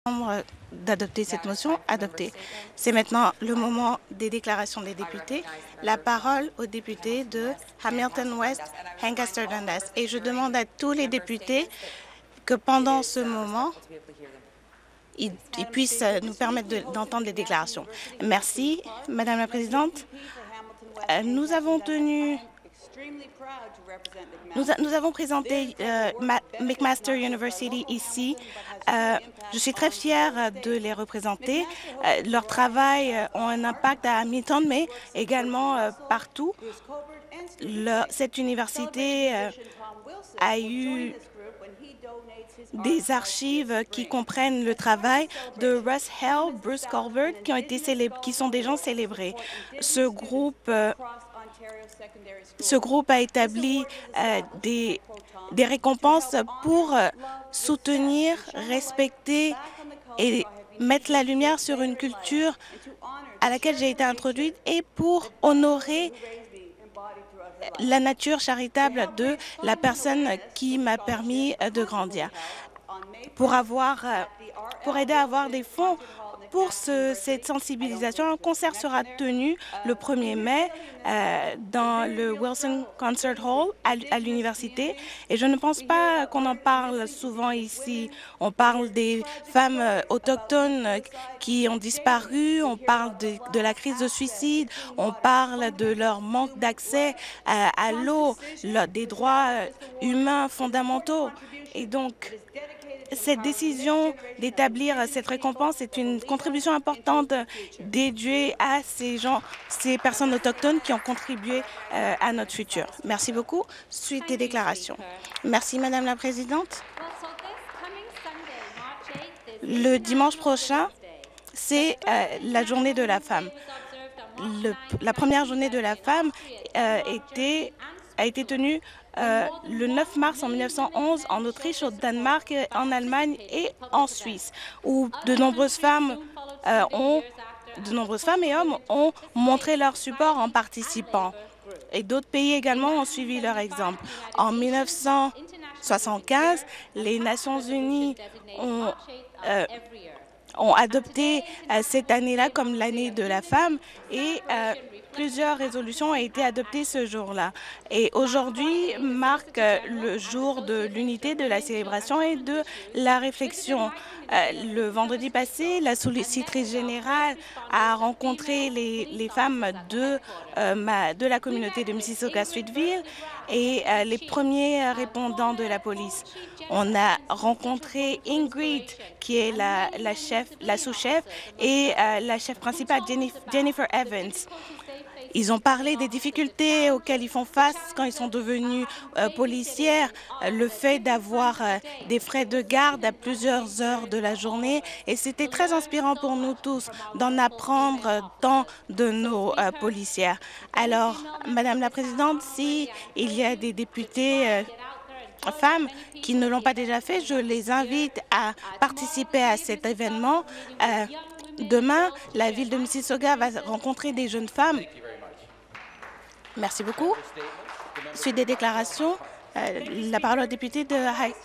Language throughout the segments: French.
d'adopter cette motion, adoptée. C'est maintenant le moment des déclarations des députés. La parole au député de Hamilton West, Lancaster Dundas. Et je demande à tous les députés que pendant ce moment, ils puissent nous permettre d'entendre les déclarations. Merci, Madame la Présidente. Nous avons présenté McMaster University ici. Je suis très fière de les représenter. Leur travail a un impact à Hamilton, mais également partout. Cette université a eu des archives qui comprennent le travail de Russ Hell, Bruce Colbert, qui sont des gens célébrés. Ce groupe a établi des récompenses pour soutenir, respecter et mettre la lumière sur une culture à laquelle j'ai été introduite et pour honorer la nature charitable de la personne qui m'a permis de grandir. Pour aider à avoir des fonds pour cette sensibilisation, un concert sera tenu le 1er mai dans le Wilson Concert Hall à l'université. Et je ne pense pas qu'on en parle souvent ici. On parle des femmes autochtones qui ont disparu, on parle de la crise de suicide, on parle de leur manque d'accès à l'eau, des droits humains fondamentaux. Et donc, cette décision d'établir cette récompense est une contribution importante dédiée à ces personnes autochtones qui ont contribué à notre futur. Merci beaucoup. Suite des déclarations. Merci, Madame la Présidente. Le dimanche prochain, c'est la journée de la femme. La première journée de la femme a été tenue le 9 mars en 1911 en Autriche, au Danemark, en Allemagne et en Suisse, où de nombreuses femmes et hommes ont montré leur support en participant. Et d'autres pays également ont suivi leur exemple. En 1975, les Nations unies ont adopté cette année-là comme l'année de la femme et plusieurs résolutions ont été adoptées ce jour-là. Et aujourd'hui marque le jour de l'unité, de la célébration et de la réflexion. Le vendredi passé, la sollicitrice générale a rencontré les femmes de la communauté de Mississauga-Streetville et les premiers répondants de la police. On a rencontré Ingrid, qui est la sous-chef, et la chef principale, Jennifer Evans. Ils ont parlé des difficultés auxquelles ils font face quand ils sont devenus policières, le fait d'avoir des frais de garde à plusieurs heures de la journée. Et c'était très inspirant pour nous tous d'en apprendre tant de nos policières. Alors, Madame la Présidente, s'il y a des députés femmes qui ne l'ont pas déjà fait, je les invite à participer à cet événement. Demain, la ville de Mississauga va rencontrer des jeunes femmes. Merci beaucoup. Suite des déclarations, la parole au député de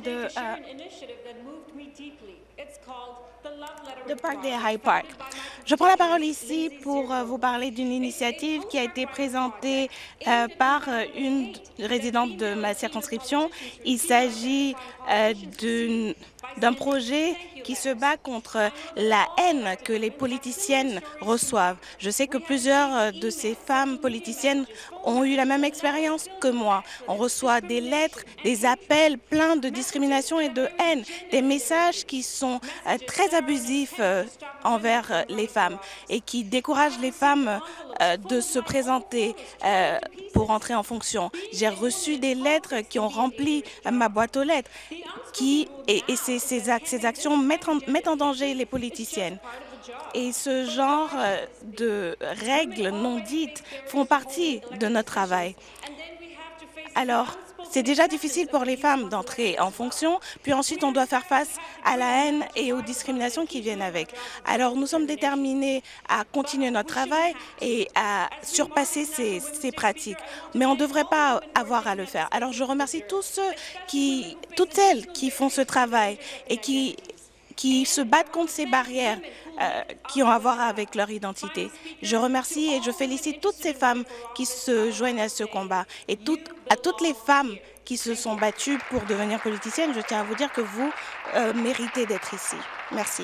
Park Day High Park. Je prends la parole ici pour vous parler d'une initiative qui a été présentée par une résidente de ma circonscription. Il s'agit d'un projet qui se bat contre la haine que les politiciennes reçoivent. Je sais que plusieurs de ces femmes politiciennes ont eu la même expérience que moi. On reçoit des lettres, des appels pleins de discrimination et de haine, des messages qui sont très abusifs envers les femmes et qui découragent les femmes de se présenter pour entrer en fonction. J'ai reçu des lettres qui ont rempli ma boîte aux lettres et ces actions mettent en danger les politiciennes. Et ce genre de règles non dites font partie de notre travail. Alors, c'est déjà difficile pour les femmes d'entrer en fonction, puis ensuite on doit faire face à la haine et aux discriminations qui viennent avec. Alors nous sommes déterminés à continuer notre travail et à surpasser ces pratiques, mais on ne devrait pas avoir à le faire. Alors je remercie toutes celles qui font ce travail et qui qui se battent contre ces barrières qui ont à voir avec leur identité. Je remercie et je félicite toutes ces femmes qui se joignent à ce combat et à toutes les femmes qui se sont battues pour devenir politiciennes. Je tiens à vous dire que vous méritez d'être ici. Merci.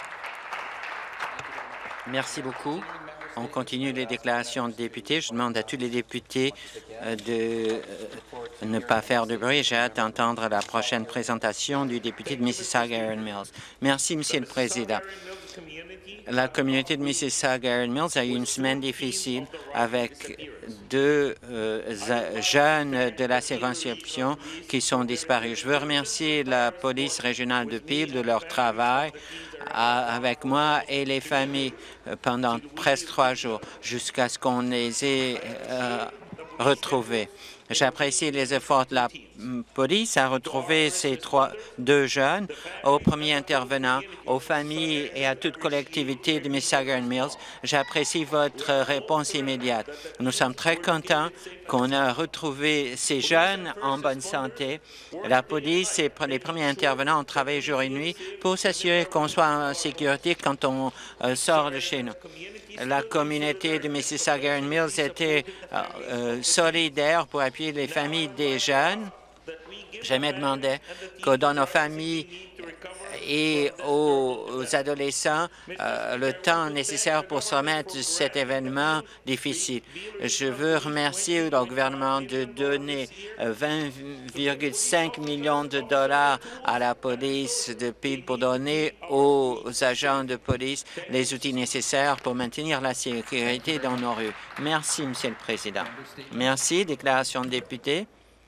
Merci beaucoup. On continue les déclarations de députés. Je demande à tous les députés de ne pas faire de bruit. J'ai hâte d'entendre la prochaine présentation du député de Mississauga-Erin Mills. Merci, Monsieur le Président. La communauté de Mississauga-Erin Mills a eu une semaine difficile avec deux jeunes de la circonscription qui sont disparus. Je veux remercier la police régionale de Peel de leur travail avec moi et les familles pendant presque 3 jours jusqu'à ce qu'on les ait retrouvés. J'apprécie les efforts de la police à retrouver ces deux jeunes. Aux premiers intervenants, aux familles et à toute collectivité de Mississauga-Erin Mills, j'apprécie votre réponse immédiate. Nous sommes très contents qu'on a retrouvé ces jeunes en bonne santé. La police et les premiers intervenants ont travaillé jour et nuit pour s'assurer qu'on soit en sécurité quand on sort de chez nous. La communauté de Mississauga-Erin Mills était solidaire pour appuyer les familles des jeunes. J'aimerais demander que dans nos familles et aux adolescents le temps nécessaire pour se remettre de cet événement difficile. Je veux remercier le gouvernement de donner 20,5 millions de dollars à la police de Peel pour donner aux agents de police les outils nécessaires pour maintenir la sécurité dans nos rues. Merci, Monsieur le Président. Merci. Déclaration de député.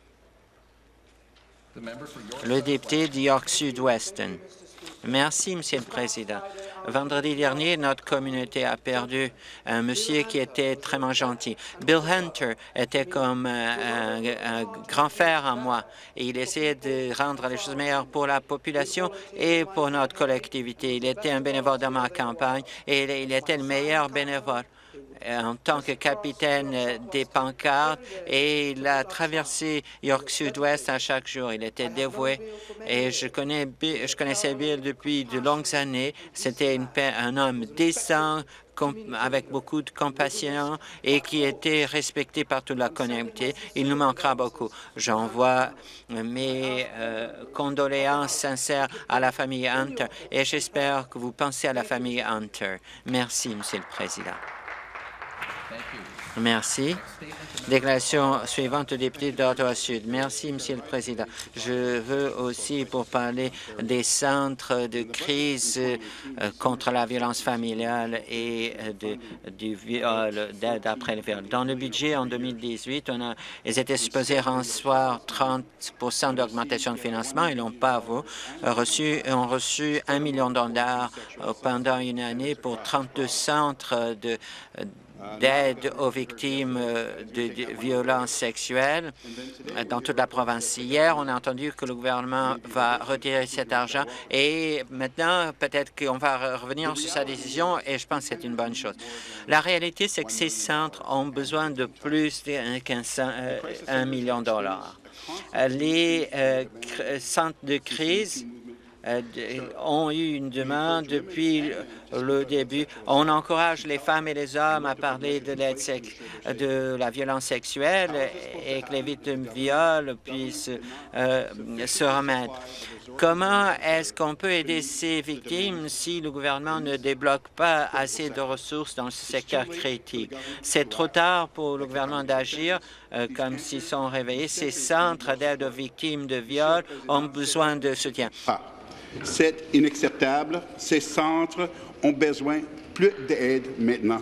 Le député de York Sud-Weston. Merci, Monsieur le Président. Vendredi dernier, notre communauté a perdu un monsieur qui était très gentil. Bill Hunter était comme un grand frère à moi et il essayait de rendre les choses meilleures pour la population et pour notre collectivité. Il était un bénévole dans ma campagne et il était le meilleur bénévole en tant que capitaine des pancartes et il a traversé York Sud-Ouest à chaque jour. Il était dévoué et je connaissais Bill depuis de longues années. C'était un homme décent, avec beaucoup de compassion et qui était respecté par toute la communauté. Il nous manquera beaucoup. J'envoie mes condoléances sincères à la famille Hunter et j'espère que vous pensez à la famille Hunter. Merci, Monsieur le Président. Merci. Déclaration suivante du député d'Ottawa-Sud. Merci, Monsieur le Président. Je veux aussi pour parler des centres de crise contre la violence familiale et du viol, d'aide après le viol. Dans le budget en 2018, ils étaient supposés recevoir 30 d'augmentation de financement. Ils n'ont pas ont reçu 1 million de dollars pendant une année pour 32 centres d'aide aux victimes de violences sexuelles dans toute la province. Hier, on a entendu que le gouvernement va retirer cet argent et maintenant, peut-être qu'on va revenir sur sa décision et je pense que c'est une bonne chose. La réalité, c'est que ces centres ont besoin de plus d'1 million de dollars. Les centres de crise ont eu une demande depuis le début. On encourage les femmes et les hommes à parler de la violence sexuelle et que les victimes de viol puissent se remettre. Comment est-ce qu'on peut aider ces victimes si le gouvernement ne débloque pas assez de ressources dans ce secteur critique? C'est trop tard pour le gouvernement d'agir comme s'ils sont réveillés. Ces centres d'aide aux victimes de viol ont besoin de soutien. C'est inacceptable. Ces centres ont besoin plus d'aide maintenant.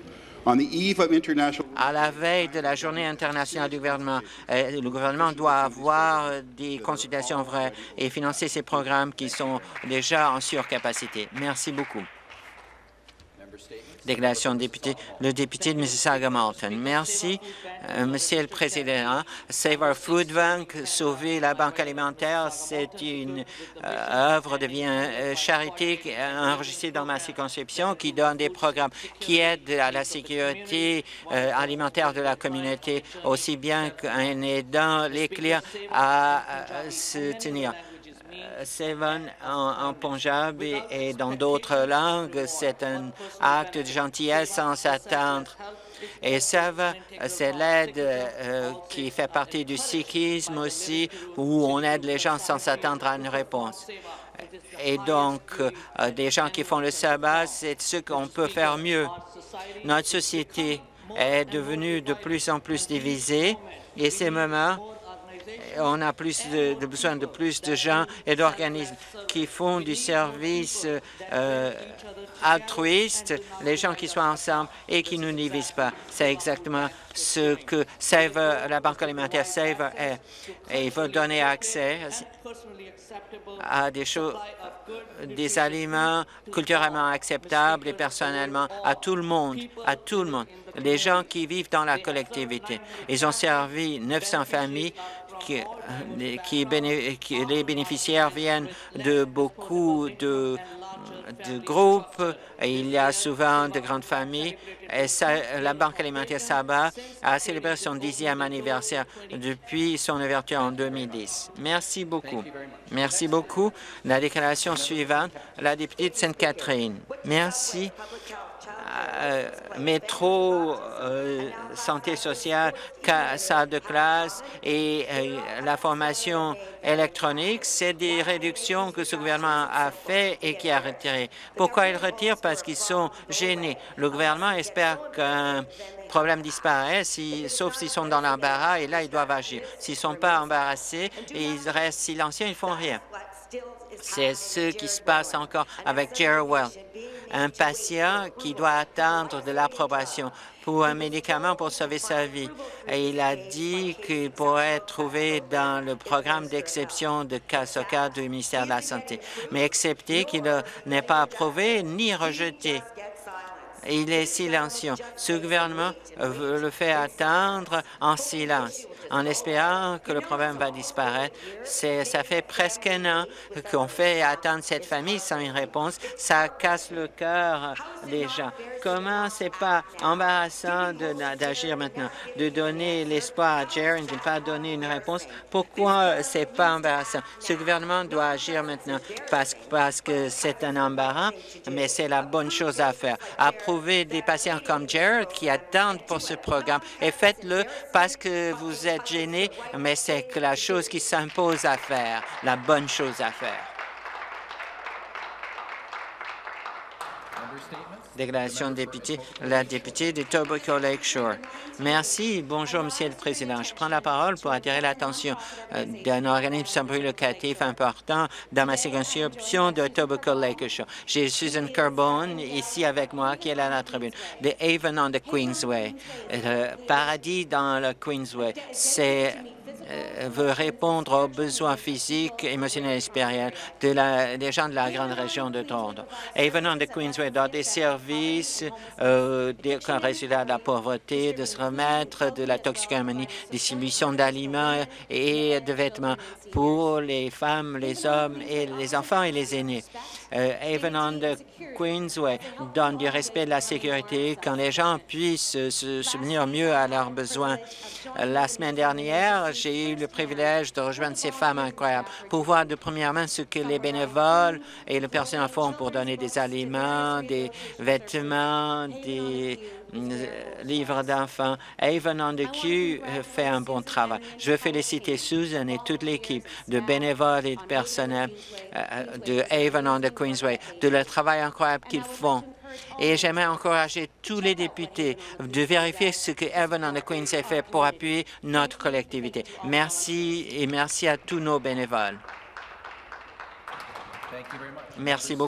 À la veille de la Journée internationale du gouvernement, le gouvernement doit avoir des consultations vraies et financer ces programmes qui sont déjà en surcapacité. Merci beaucoup. Déclaration de député, le député de Mississauga-Malton. Merci, Monsieur le Président. Save Our Food Bank, sauver la banque alimentaire, c'est une œuvre de charité enregistrée dans ma circonscription qui donne des programmes qui aident à la sécurité alimentaire de la communauté, aussi bien qu'en aidant les clients à se tenir. Sevan en Punjab et dans d'autres langues. C'est un acte de gentillesse sans s'attendre. Et Seva, c'est l'aide qui fait partie du sikhisme aussi, où on aide les gens sans s'attendre à une réponse. Et donc, des gens qui font le sabbat, c'est ce qu'on peut faire mieux. Notre société est devenue de plus en plus divisée et ces moments, on a besoin de plus de gens et d'organismes qui font du service altruiste, les gens qui sont ensemble et qui ne nous divisent pas. C'est exactement ce que la Banque alimentaire Save est. Et il faut donner accès à des aliments culturellement acceptables et personnellement à tout le monde, les gens qui vivent dans la collectivité. Ils ont servi 900 familles. Les bénéficiaires viennent de beaucoup de groupes. Et il y a souvent de grandes familles. Et la Banque alimentaire Sabah a célébré son 10e anniversaire depuis son ouverture en 2010. Merci beaucoup. Merci beaucoup. La déclaration suivante, la députée de Sainte-Catherine. Merci. Métro, santé sociale, salle de classe et la formation électronique, c'est des réductions que ce gouvernement a fait et qui a retiré. Pourquoi ils retirent? Parce qu'ils sont gênés. Le gouvernement espère qu'un problème disparaisse, sauf s'ils sont dans l'embarras, et là, ils doivent agir. S'ils ne sont pas embarrassés et ils restent silencieux, ils ne font rien. C'est ce qui se passe encore avec Jerwell, un patient qui doit attendre de l'approbation pour un médicament pour sauver sa vie. Et il a dit qu'il pourrait être trouvé dans le programme d'exception de CASOCA du ministère de la Santé, mais accepté qu'il n'est pas approuvé ni rejeté. Il est silencieux. Ce gouvernement le fait attendre en silence, en espérant que le problème va disparaître. Ça fait presque un an qu'on fait attendre cette famille sans une réponse. Ça casse le cœur des gens. Comment c'est pas embarrassant d'agir maintenant, de donner l'espoir à Jerry, de ne pas donner une réponse? Pourquoi c'est pas embarrassant? Ce gouvernement doit agir maintenant parce que c'est un embarras, mais c'est la bonne chose à faire. Approuver des patients comme Jared qui attendent pour ce programme et faites-le parce que vous êtes gênés, mais c'est que la chose qui s'impose à faire, la bonne chose à faire. Déclaration de député, la députée de Tobacco Lakeshore. Merci. Bonjour, Monsieur le Président. Je prends la parole pour attirer l'attention d'un organisme sans but lucratif important dans ma circonscription de Tobacco Lakeshore. J'ai Susan Carbone ici avec moi qui est à la tribune de Avon on the Queensway. Paradis dans le Queensway. Veut répondre aux besoins physiques, émotionnels et spirituels des gens de la grande région de Toronto. Avon on the Queensway donne des services comme résultat de la pauvreté, de se remettre de la toxicomanie, distribution d'aliments et de vêtements pour les femmes, les hommes, et les enfants et les aînés. Avon on the Queensway donne du respect de la sécurité quand les gens puissent se souvenir mieux à leurs besoins. La semaine dernière, j'ai eu le privilège de rejoindre ces femmes incroyables pour voir de première main ce que les bénévoles et le personnel font pour donner des aliments, des vêtements, des livres d'enfants. Avon on the Q fait un bon travail. Je veux féliciter Susan et toute l'équipe de bénévoles et de personnel de Avon on the Queensway de le travail incroyable qu'ils font. Et j'aimerais encourager tous les députés de vérifier ce que Avon on the Queensway fait pour appuyer notre collectivité. Merci et merci à tous nos bénévoles. Merci beaucoup.